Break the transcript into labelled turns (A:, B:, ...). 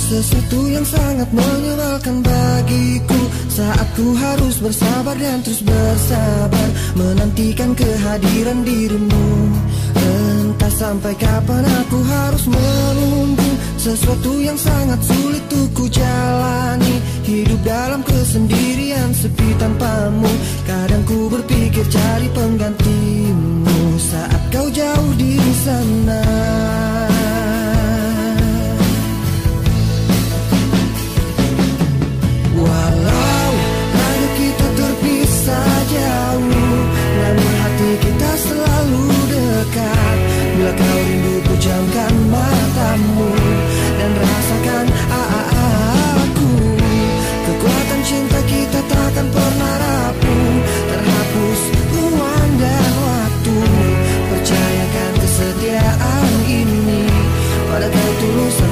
A: Sesuatu yang sangat menyebalkan bagiku saat ku harus bersabar dan terus bersabar menantikan kehadiran dirimu. Entah sampai kapan aku harus menunggu sesuatu yang sangat sulit untuk ku jalani. Hidup dalam kesendirian sepi tanpamu. Kadang ku berpikir cari penggantimu saat kau jauh di sana. Walau raga kita terpisah jauh, namun hati kita selalu dekat. Bila kau rindu pejamkan matamu dan rasakan aku. Kekuatan cinta kita takkan pernah rapuh, terhapus ruang dan waktu. Percayakan kesetiaan ini pada kau tulus.